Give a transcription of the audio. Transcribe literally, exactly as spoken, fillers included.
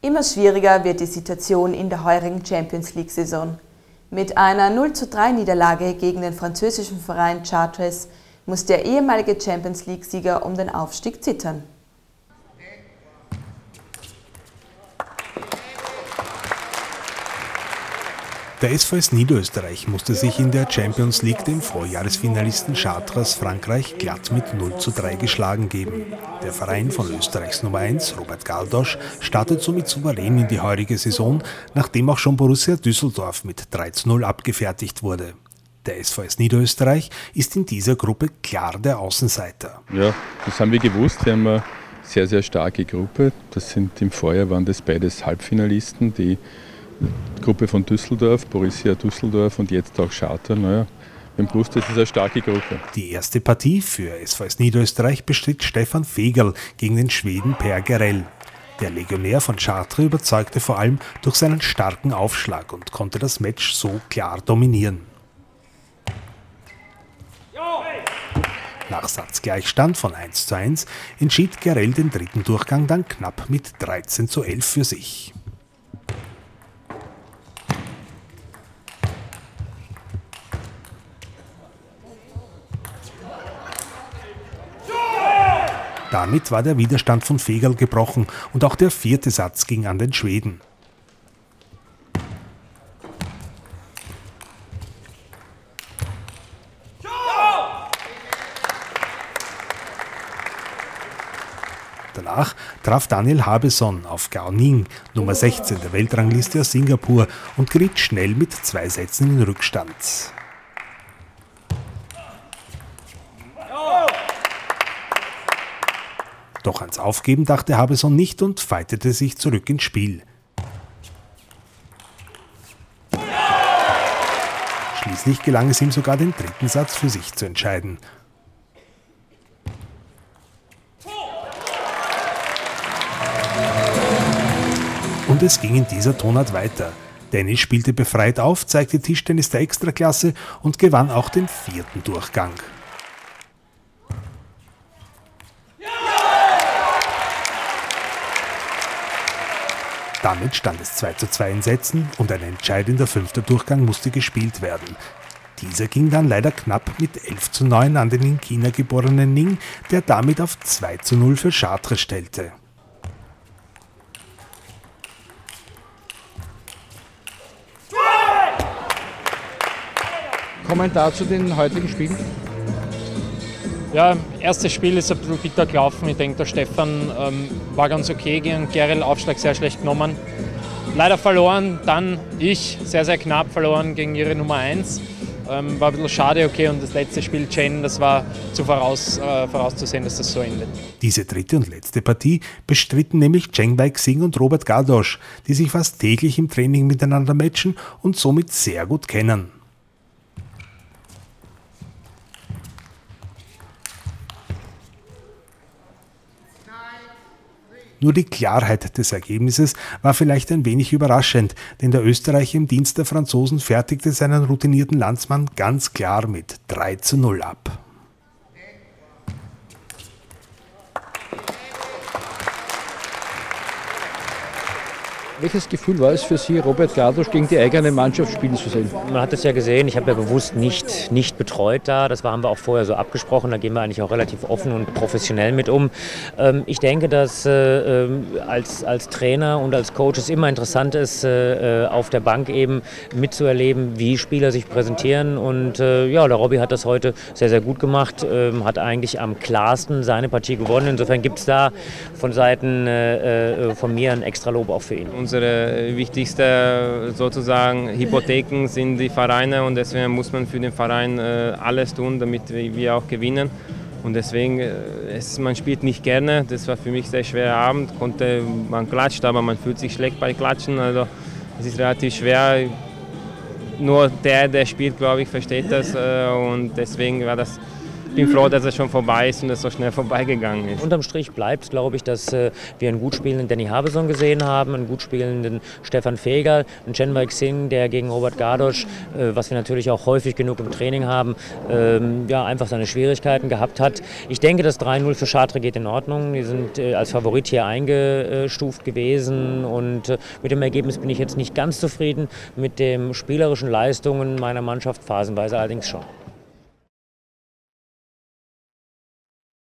Immer schwieriger wird die Situation in der heurigen Champions League-Saison. Mit einer null zu drei Niederlage gegen den französischen Verein Chartres muss der ehemalige Champions League-Sieger um den Aufstieg zittern. Der S V S Niederösterreich musste sich in der Champions League dem Vorjahresfinalisten Chartres Frankreich glatt mit null zu drei geschlagen geben. Der Verein von Österreichs Nummer eins, Robert Gardosch, startet somit souverän in die heurige Saison, nachdem auch schon Borussia Düsseldorf mit drei zu null abgefertigt wurde. Der S V S Niederösterreich ist in dieser Gruppe klar der Außenseiter. Ja, das haben wir gewusst. Wir haben eine sehr, sehr starke Gruppe. Das sind im Vorjahr waren das beides Halbfinalisten, die Gruppe von Düsseldorf, Borussia Düsseldorf und jetzt auch Chartres. Naja, wir haben gewusst, das ist eine starke Gruppe. Die erste Partie für S V S Niederösterreich bestritt Stefan Fegerl gegen den Schweden Per Gerell. Der Legionär von Chartres überzeugte vor allem durch seinen starken Aufschlag und konnte das Match so klar dominieren. Nach Satzgleichstand von eins zu eins entschied Gerell den dritten Durchgang dann knapp mit dreizehn zu elf für sich. Damit war der Widerstand von Fegerl gebrochen und auch der vierte Satz ging an den Schweden. Danach traf Daniel Habeson auf Gao Ning, Nummer sechzehn der Weltrangliste aus Singapur, und geriet schnell mit zwei Sätzen in Rückstand. Doch ans Aufgeben dachte Habeson nicht und fightete sich zurück ins Spiel. Schließlich gelang es ihm sogar, den dritten Satz für sich zu entscheiden. Und es ging in dieser Tonart weiter. Dennis spielte befreit auf, zeigte Tischtennis der Extraklasse und gewann auch den vierten Durchgang. Damit stand es zwei zu zwei in Sätzen und ein entscheidender fünfter Durchgang musste gespielt werden. Dieser ging dann leider knapp mit elf zu neun an den in China geborenen Ning, der damit auf zwei zu null für Chartres stellte. Kommentar zu den heutigen Spielen? Ja, erstes Spiel ist ein bisschen bitter gelaufen. Ich denke, der Stefan ähm, war ganz okay gegen Gerell, Aufschlag sehr schlecht genommen. Leider verloren, dann ich, sehr, sehr knapp verloren gegen ihre Nummer eins. Ähm, war ein bisschen schade, okay, und das letzte Spiel, Chen, das war zu voraus, äh, vorauszusehen, dass das so endet. Diese dritte und letzte Partie bestritten nämlich Cheng Wei-Xing und Robert Gardosch, die sich fast täglich im Training miteinander matchen und somit sehr gut kennen. Nur die Klarheit des Ergebnisses war vielleicht ein wenig überraschend, denn der Österreicher im Dienst der Franzosen fertigte seinen routinierten Landsmann ganz klar mit drei zu null ab. Welches Gefühl war es für Sie, Robert Gardosch gegen die eigene Mannschaft spielen zu sehen? Man hat es ja gesehen, ich habe ja bewusst nicht, nicht betreut da, das haben wir auch vorher so abgesprochen, da gehen wir eigentlich auch relativ offen und professionell mit um. Ähm, ich denke, dass äh, als, als Trainer und als Coach es immer interessant ist, äh, auf der Bank eben mitzuerleben, wie Spieler sich präsentieren, und äh, ja, der Robby hat das heute sehr, sehr gut gemacht, äh, hat eigentlich am klarsten seine Partie gewonnen, insofern gibt es da von Seiten äh, von mir ein extra Lob auch für ihn. Unsere wichtigste sozusagen Hypotheken sind die Vereine, und deswegen muss man für den Verein äh, alles tun, damit wir auch gewinnen. Und deswegen, äh, es, man spielt nicht gerne. Das war für mich ein sehr schwerer Abend. Konnte, man klatscht, aber man fühlt sich schlecht bei Klatschen. Also es ist relativ schwer. Nur der, der spielt, glaube ich, versteht das. Äh, und deswegen war das bin froh, dass es schon vorbei ist und es so schnell vorbeigegangen ist. Unterm Strich bleibt, glaube ich, dass äh, wir einen gut spielenden Danny Habeson gesehen haben, einen gut spielenden Stefan Fegerl, einen Chen Weixin, der gegen Robert Gardosch, äh, was wir natürlich auch häufig genug im Training haben, ähm, ja, einfach seine Schwierigkeiten gehabt hat. Ich denke, das drei null für Chartres geht in Ordnung. Die sind äh, als Favorit hier eingestuft gewesen und äh, mit dem Ergebnis bin ich jetzt nicht ganz zufrieden, mit den spielerischen Leistungen meiner Mannschaft phasenweise allerdings schon.